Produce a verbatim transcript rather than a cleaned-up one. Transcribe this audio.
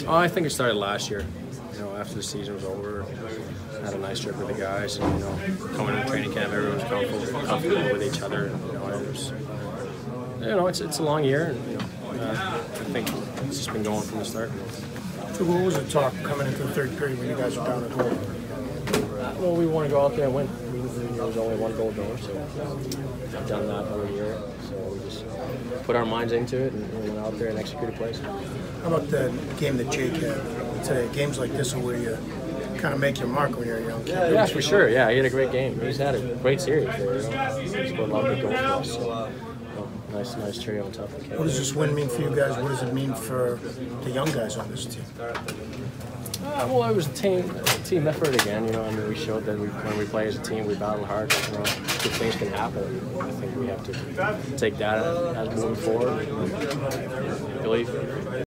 Oh, I think it started last year. You know, after the season was over, had a nice trip with the guys, and you know, coming into training camp, everyone was comfortable, comfortable with each other. And, you know, it was, you know, it's it's a long year, and you know, uh, I think it's just been going from the start. So what was the talk coming into the third period when you guys were down at home? Well, we want to go out there and win. We, there was only one goal door, so we've done that all year. So we just put our minds into it and, and went out there and executed plays. How about the game that Jake had today? Games like this are where you kind of make your mark when you're a young kid. Yeah, for sure. Yeah, he had a great game. He's had a great series there. You know, he scored a lot of good goals for us. So, you know, nice, nice trio on top of the game. What does this win mean for you guys? What does it mean for the young guys on this team? Uh, well, it was a team, a team effort again. You know, I mean, we showed that we, when we play as a team, we battle hard. You know, good things can happen. I think we have to take that as moving forward. And, and believe.